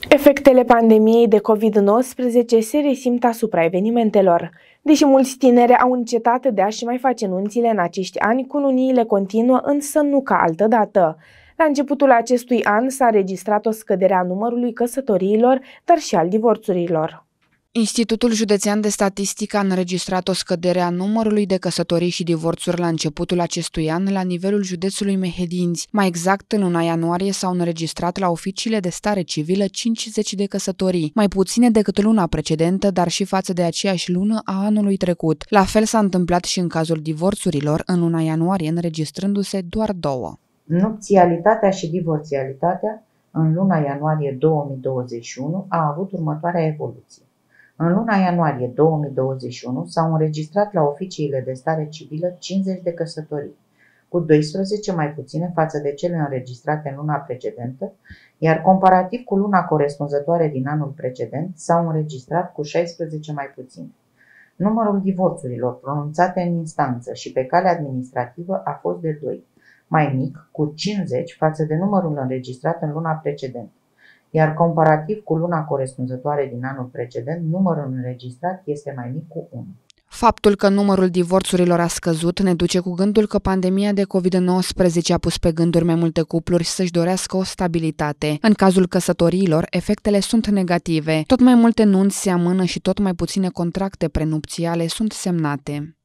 Efectele pandemiei de COVID-19 se resimt asupra evenimentelor. Deși mulți tineri au încetat de a-și mai face nunțile în acești ani, cununiile continuă, însă nu ca altădată. La începutul acestui an s-a înregistrat o scădere a numărului căsătoriilor, dar și al divorțurilor. Institutul Județean de Statistică a înregistrat o scădere a numărului de căsătorii și divorțuri la începutul acestui an la nivelul județului Mehedinți. Mai exact, în luna ianuarie s-au înregistrat la oficiile de stare civilă 50 de căsătorii, mai puține decât luna precedentă, dar și față de aceeași lună a anului trecut. La fel s-a întâmplat și în cazul divorțurilor, în luna ianuarie înregistrându-se doar 2. Nupțialitatea și divorțialitatea în luna ianuarie 2021 a avut următoarea evoluție. În luna ianuarie 2021 s-au înregistrat la oficiile de stare civilă 50 de căsătorii, cu 12 mai puține față de cele înregistrate în luna precedentă, iar comparativ cu luna corespunzătoare din anul precedent s-au înregistrat cu 16 mai puține. Numărul divorțurilor pronunțate în instanță și pe cale administrativă a fost de 2, mai mic, cu 50 față de numărul înregistrat în luna precedentă, iar comparativ cu luna corespunzătoare din anul precedent, numărul înregistrat este mai mic cu 1. Faptul că numărul divorțurilor a scăzut ne duce cu gândul că pandemia de COVID-19 a pus pe gânduri mai multe cupluri să-și dorească o stabilitate. În cazul căsătoriilor, efectele sunt negative. Tot mai multe nunți se amână și tot mai puține contracte prenupțiale sunt semnate.